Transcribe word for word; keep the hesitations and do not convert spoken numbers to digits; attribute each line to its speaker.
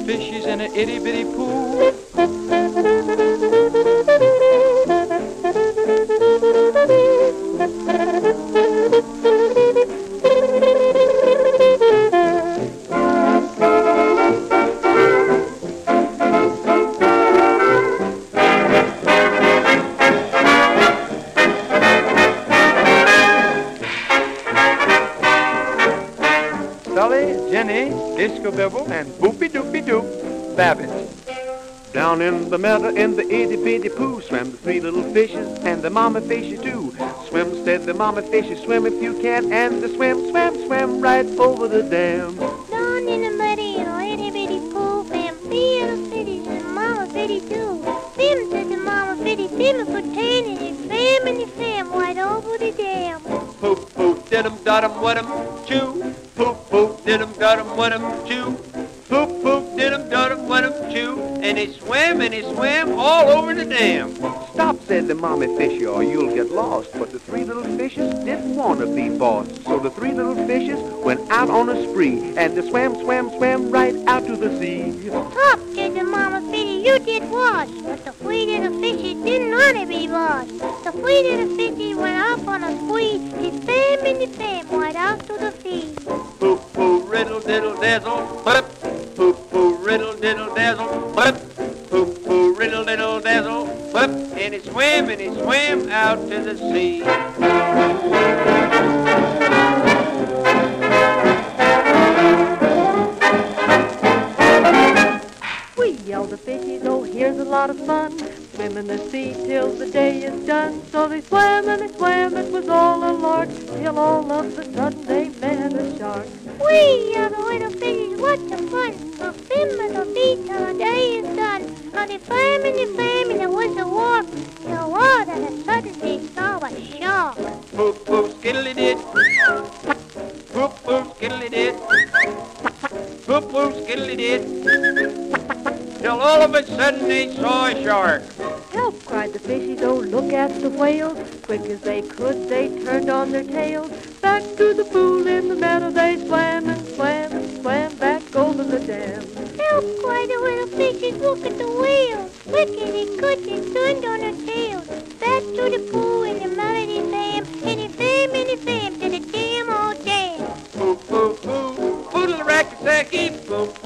Speaker 1: fishies in a itty-bitty pool.
Speaker 2: Jenny, Disco Bibble, and Boopy Doopy Doop, Babbitt. Down in the meadow in the itty-bitty pool swam the three little fishes and the mama fishy too. Swim, said the mama fishy, swim if you can, and the swim, swam, swam right over the dam.
Speaker 3: Down in the muddy in a itty-bitty pool swam three little fishes and the mama fishy too. Swim, said the mama fishy, swim for ten, and he swam and he swam right over the dam.
Speaker 1: Poop, poop, did 'em, dot 'em, what 'em, chew. Poop, poop, did 'em, dot 'em, what 'em, chew. Poop, poop, did 'em, dot 'em, what 'em, chew. And he swam and he swam all over the dam.
Speaker 2: Stop, said the mommy fishy, or you'll get lost. But the three little fishes didn't want to be bossed. So the three little fishes went out on a spree, and they swam, swam, swam right out to the sea.
Speaker 3: Stop, said the mama fishy, you did wash. But the three little fishes didn't want to be bossed. The three little fishes went off on a spree. They swam and they swam right out to the sea.
Speaker 1: Poop, poop, riddle, diddle, dazzle, blip. Poop, poop, riddle, diddle, dazzle, blip. Poop, poop, riddle, diddle, dazzle, blip. And he swam and he swam out to the sea.
Speaker 4: We yelled the fishies, oh, here's a lot of fun. Swim in the sea till the day is done. So they swam and they swam, it was all a lark, till all of a sudden they met a shark.
Speaker 3: We are the little fishies, what a fun! So swim in the sea till the day is done. And they swam and they swam and there was a walk. Till all of a sudden they saw a shark.
Speaker 1: Poop, poop, skiddly-did. Poop, poop, skiddly-did. Poop, poop, skiddly-did. Till all of a sudden they saw a shark.
Speaker 4: Help, cried the fishies, oh, look at the whales. Quick as they could, they turned on their tails. Back to the pool in the meadow they swam and swam and swam back over the dam.
Speaker 3: Help, cried the little fishies, look at the whales. Quick as they could, they turned on their tails. Back to the pool in the meadow they swam, and they swam and they swam to the damn old dam.
Speaker 1: Poop, poop, poop, poodle racky sacky, poop,